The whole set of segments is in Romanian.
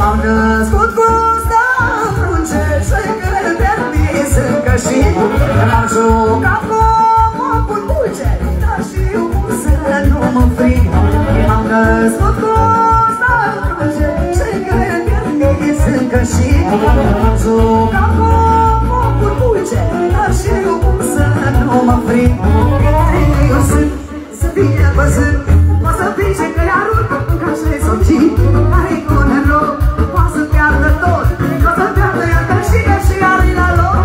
M-am născut cu stăpânce și când permis încă și m-am jucat cu focul dulce, dar știu cum să nu mă frig. M-am născut cu stăpânce și când permis încă și m-am jucat cu focul dulce, dar știu cum să nu mă frig. Eu sunt să fie văzut, o să fii și căiarul ca și soții, care-i cu noroc, poate să piardă tot, o să piardă iar că și are la loc.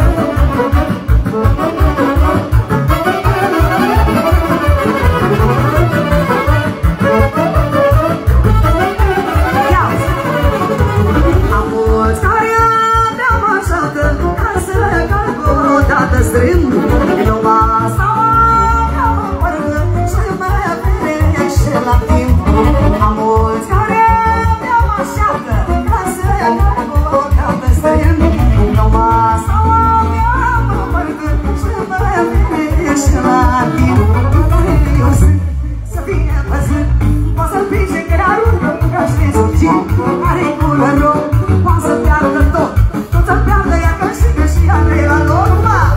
Am mulți care abia mă așteaptă ca să calc o dată strâmb, eu mă stau la timp. Am mulți care abia mă așteaptă ca să calc o dată strâmb, eu mă stau abia mă părgând și mă vine și la timp. Eu sunt să fie văzut, o să fii și crearul ca și soții, care-i cu noroc, poate să piardă tot, tot să piardă iar că și are la lor.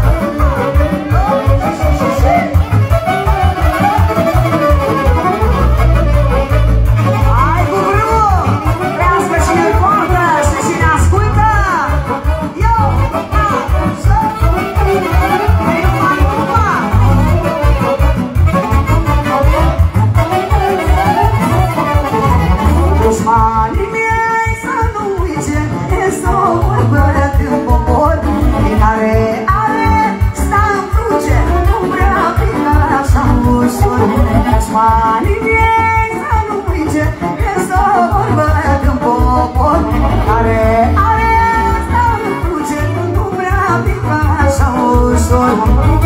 Banii miei să nu plânge, este o vorbă de-n popor care are asta în cruce, nu prea pică așa ușor.